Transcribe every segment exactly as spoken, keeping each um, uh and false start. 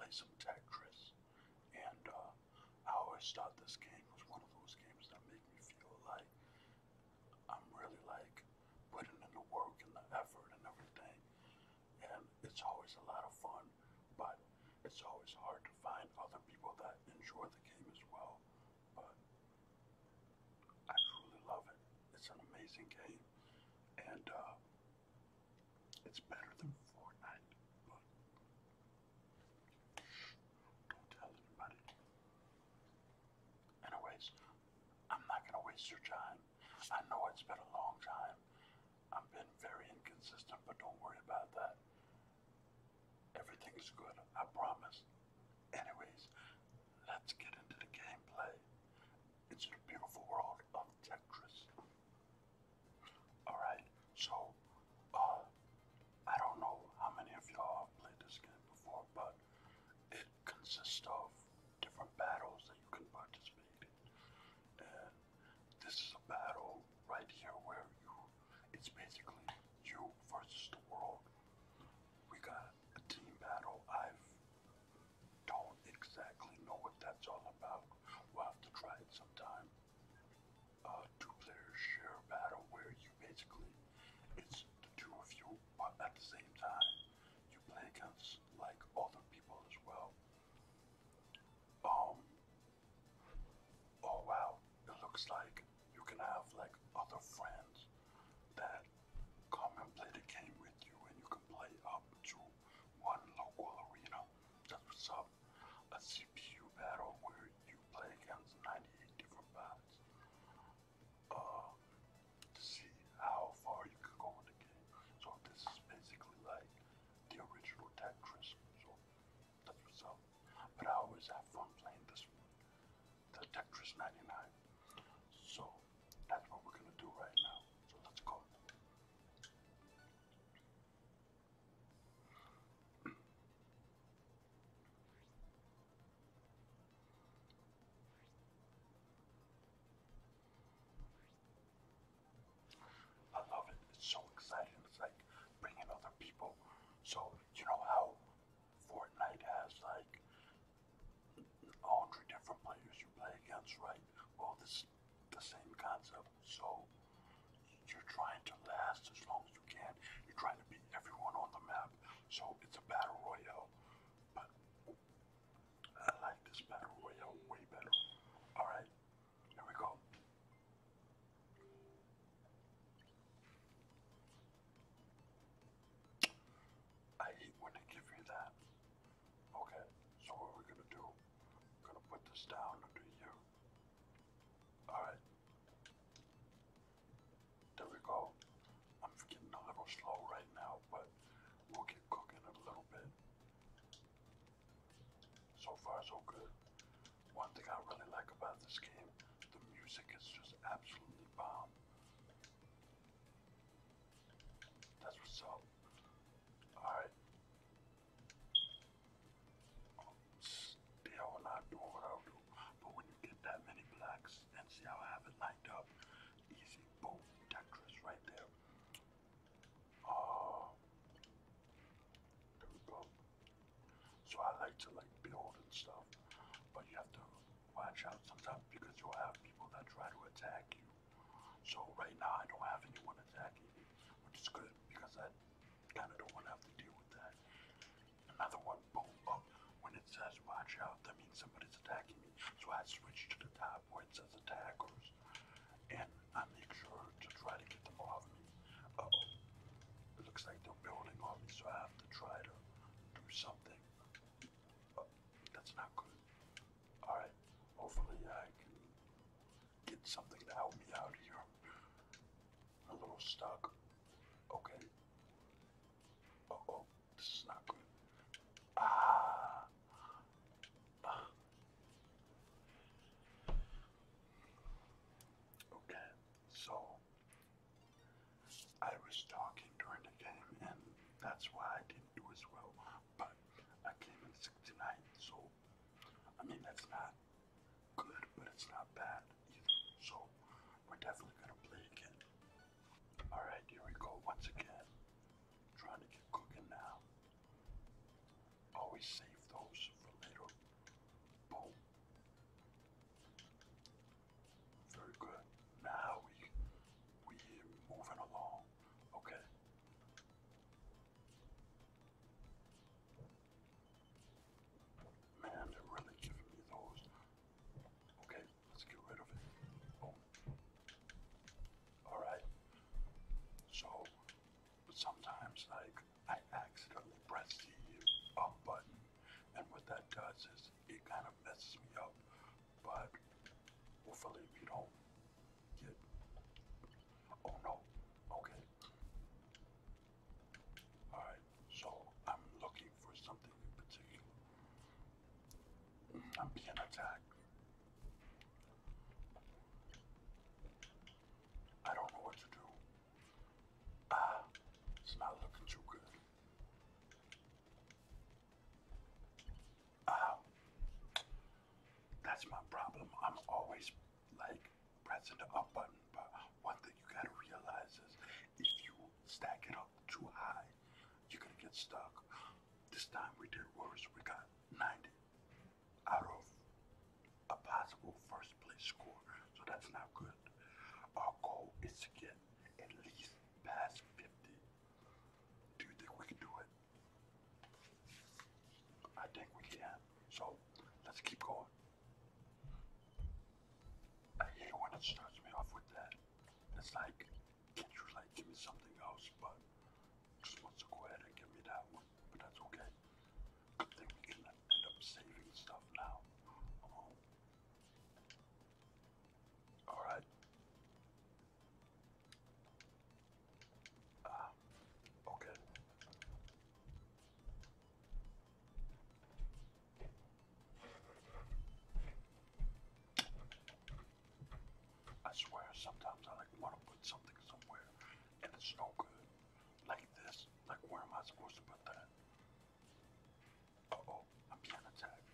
play some Tetris, and uh, I always thought this game was one of those games that make me feel like I'm really like putting in the work and the effort and everything, and it's always a lot of fun, but it's always hard to find other people that enjoy the game as well. But I truly love it. It's an amazing game, and uh, it's better than Fortnite, but don't tell anybody. Anyways, I'm not gonna waste your time. I know it's been a long time. I've been very inconsistent, but don't worry about that. Everything's good, I promise. Anyways, let's get into the gameplay. It's the beautiful world of Tetris. Alright, so, uh, I don't know how many of y'all have played this game before, but it consists of different battles that you can participate in. And this is a battle right here where you, it's basically you versus the world. We got a team battle. I don't exactly know what that's all about. We'll have to try it sometime. Uh, two-player share battle where you basically, it's the two of you, but at the same time, you play against like other people as well. Um, oh wow, it looks like you can have like other friends that come and play the game with you, and you can play up to one local arena. That's what's up. A C P U battle where you play against ninety-eight different bots. Uh, to see how far you can go in the game. So this is basically like the original Tetris. So that's what's up. But I always have fun playing this one, the Tetris ninety-nine. So that's what we're gonna do right now. So let's go. I love it. It's so exciting. It's like bringing other people. So you know how Fortnite has like a hundred different players you play against, right? Well, this is the same concept. So you're trying to last as long as you can. You're trying to beat everyone on the map. So it's a battle royale. But I like this battle royale way better. Alright, here we go. I hate when they give you that. Okay, so what we're gonna do, we're gonna put this down under here. Alright. There we go. I'm getting a little slow right now, but we'll get cooking in a little bit. So far, so good. One thing I really like about this game, the music is just absolutely bomb. That's what's up. Alright. Still not doing what I'll do. But when you get that many blacks, and see how I have it lined up, easy, boom, Tetris right there. Uh, there we go. So I like to like build and stuff, but you have to watch out sometimes because you'll have people that try to attack you. So right now I don't have anyone attacking me, which is good because I kind of don't want to have to deal with that. Another one, boom, up. When it says watch out, that means somebody's attacking me. So I switch to the top where it says attackers, and I make sure to try to get them off me. Uh-oh. It looks like they're building on me, so I have to try to do something. Uh, that's not good. Alright, hopefully I can get something to help me out here. I'm a little stuck. Okay. Uh-oh, this is not good. Ah! Ah. Okay, so I was talking during the game, and that's why I didn't do as well. But I came in sixty-nine, so I mean that's not good, but it's not bad either. So we're definitely gonna play again. Alright, here we go once again. Trying to get cooking now. Always save those pressing the up button. But one thing you gotta realize is if you stack it up too high, you're gonna get stuck. This time we did worse. We got ninety out of a possible first place score, so that's not good. Our goal is to get at least past fifty. Do you think we can do it? I think we can. So let's keep going. I hate when it starts me off with that. It's like, can't you like give me something else? But just wants to go ahead and give me that one. But that's okay. Good thing we can end up saving stuff now. Um, all right. Uh, okay. I swear, sometimes I like want to put something somewhere, and it's no good. Like this. Like, where am I supposed to put that? Uh oh, I'm being attacked.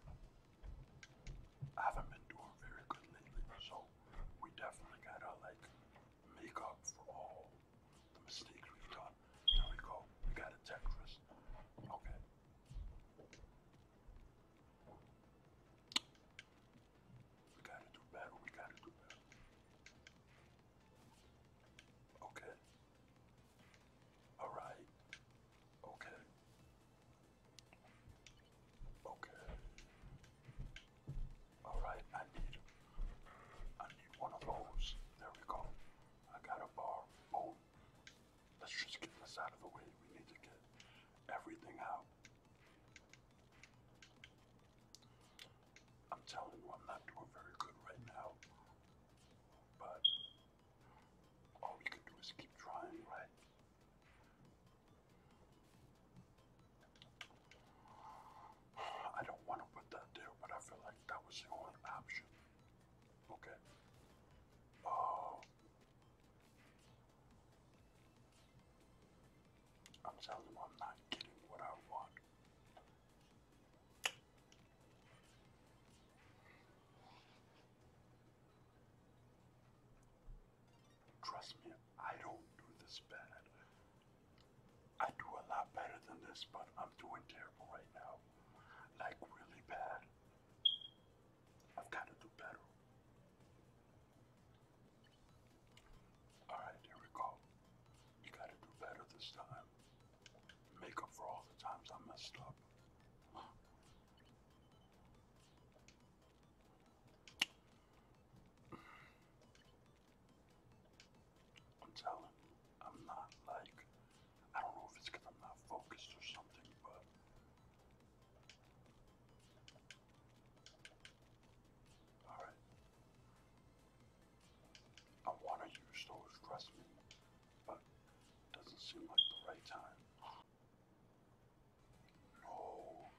I haven't been doing very good lately, so we definitely gotta like make up for all the mistakes we've done. There we go. We got a Tetris. Okay. We gotta do better. We gotta do better. Okay. All right. Okay. Okay. All right. I need. I need one of those. There we go. I got a bar. Boom. Let's just get this out of the way. We need to get everything out. I'm telling you, I'm not doing very good right now. But all we can do is keep trying, right? I don't want to put that there, but I feel like that was the only option. Okay. Oh. I'm telling you, I'm not getting what I want. Trust me, I don't do this bad. I do a lot better than this, but I'm doing terrible right now. Like, really bad. I've got to do better. Alright, here we go. You gotta do better this time. Make up for all the times I messed up. I'm telling you, I'm not like, I don't know if it's because I'm not focused or something, but alright. I want to use those, trust me, but it doesn't seem like the right time. No.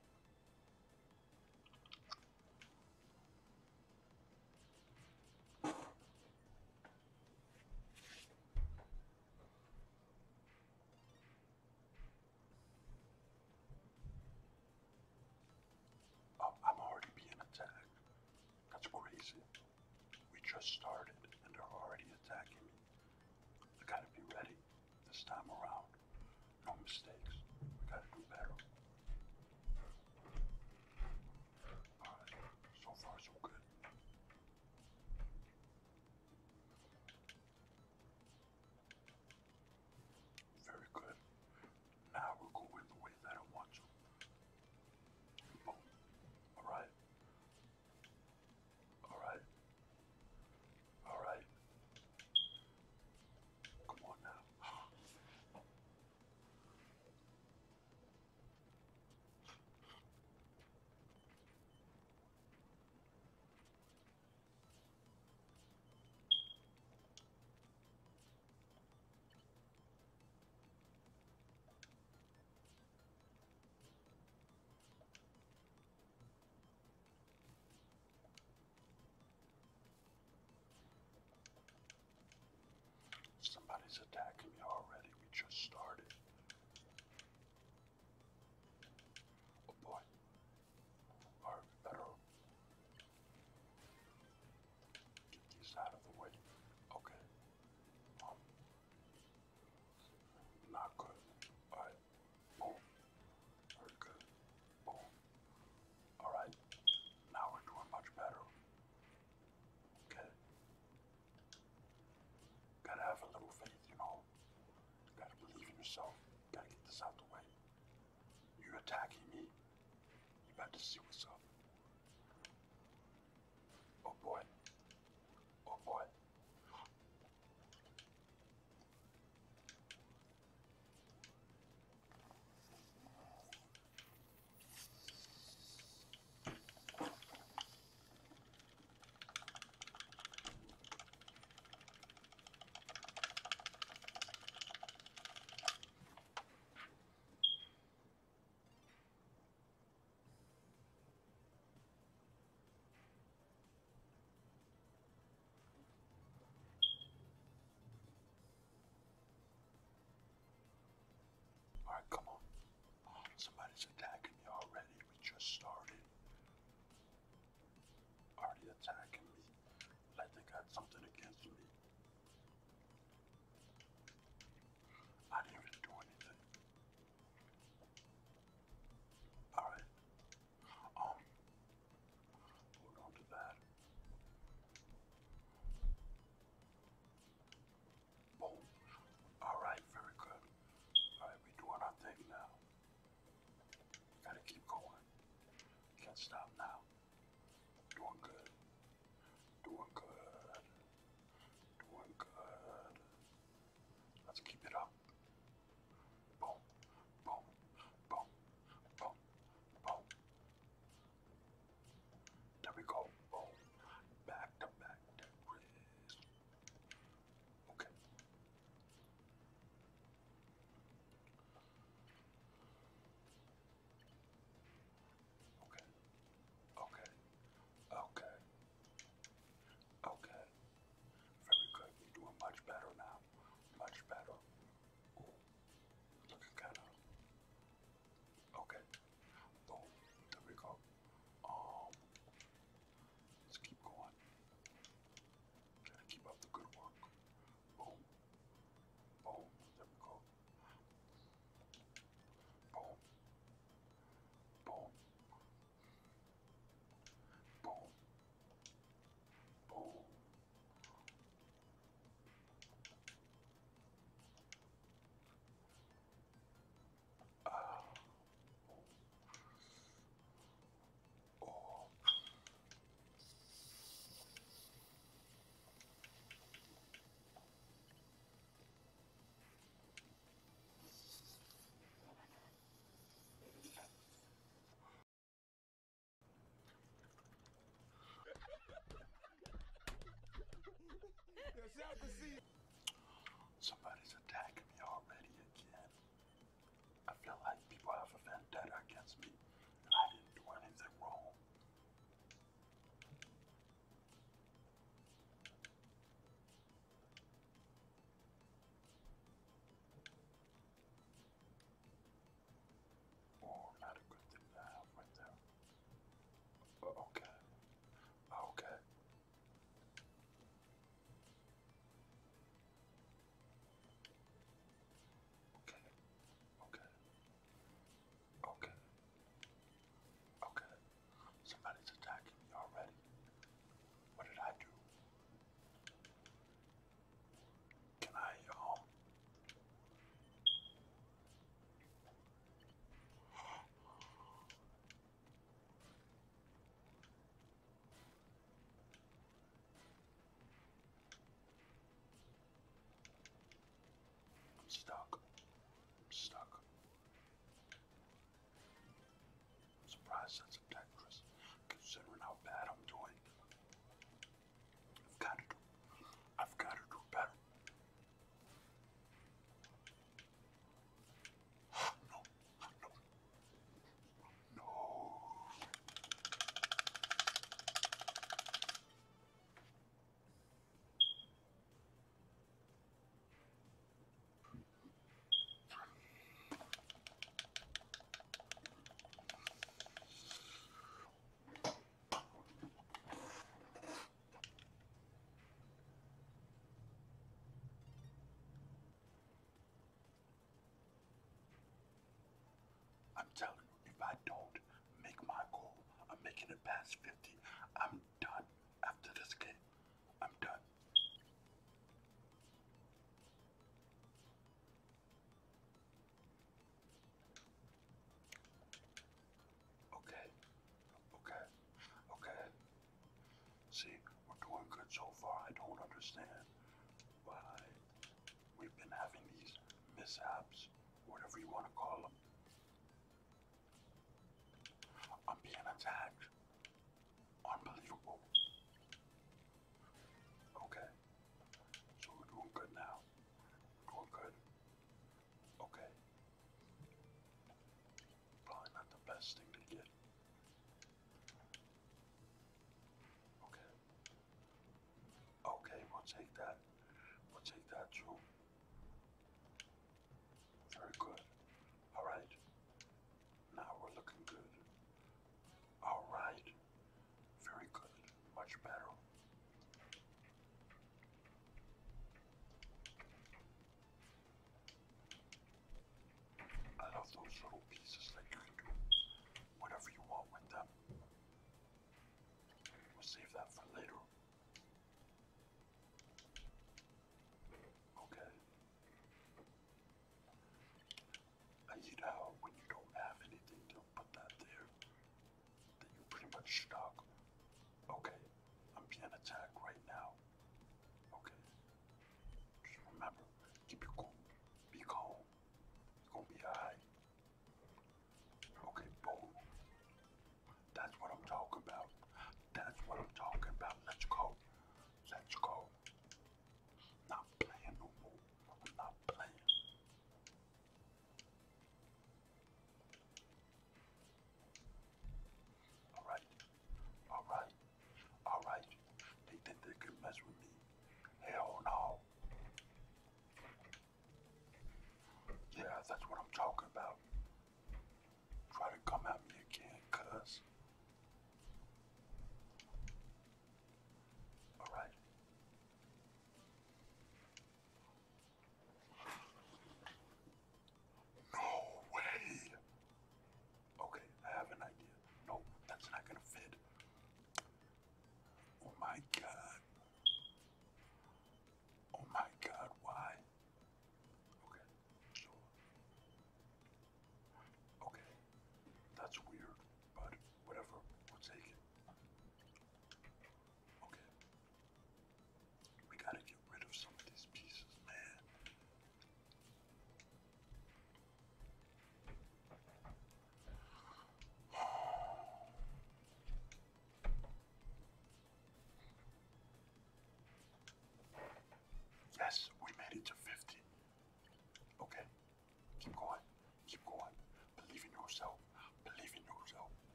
Oh, I'm already being attacked. That's crazy. We just started and they're already attacking me. I gotta be ready this time around. No mistakes. We gotta do better. Alright, so far so good. Very good. Now we're going the way that I want to. Boom. Alright. Alright. Alright. Come on now. Somebody's attacking me already. We just started. Oh boy. Alright, we better get these out. yourself. You gotta get this out the way. You attacking me? You about to see what's up. Oh boy. Oh boy. Alright, come on. Somebody's attacking me already. We just started. Already attacking me. Like they got something against me. I didn't even do anything. Alright. Um, hold on to that. Boom. Alright, very good. Alright, we doing our thing now. Gotta keep going. Can't stop now. Doing good. Doing good. Doing good. Let's keep it up. Boom. Boom. Boom. Boom. Boom. There we go. Boom. Back to back. Tetris. Okay. Okay. Okay. Okay. Okay. Very good. You're doing much better now. Much better. Ooh. Looking kinda. Okay. Boom. There we go. Um let's keep going. Gotta keep up the good work. Boom. Boom. There we go. Boom. Boom. Boom. Boom. Ah. Oh. Somebody's attacking me already again. I feel like people have a vendetta against me, and I didn't do anything wrong. Oh, not a good thing to have right there. Uh, okay. Okay. Okay. Okay. Okay. Okay. Somebody's attacking me already. What did I do? Can I, um... I'm stuck. I'm stuck. I'm surprised that's a Tetris, considering how bad I'm doing. I've got to do... I've got to do better. No. No. No. I'm telling you, if I don't make my goal, I'm making it past fifty. I'm done after this game. I'm done. good so far. I don't understand why we've been having these mishaps, whatever you want to call them. I'm being attacked. Unbelievable. Okay, so we're doing good now. We're doing good. Okay. Probably not the best thing to get. Okay. Okay, we'll take that. We'll take that too. Very good. Alright. Now we're looking good. Alright. Very good. Much better. I love those little pieces that you can do whatever you want with them. We'll save that for later. Okay. I hate how when you don't have anything to put that there, then you're pretty much stuck. Okay, I'm being attacked.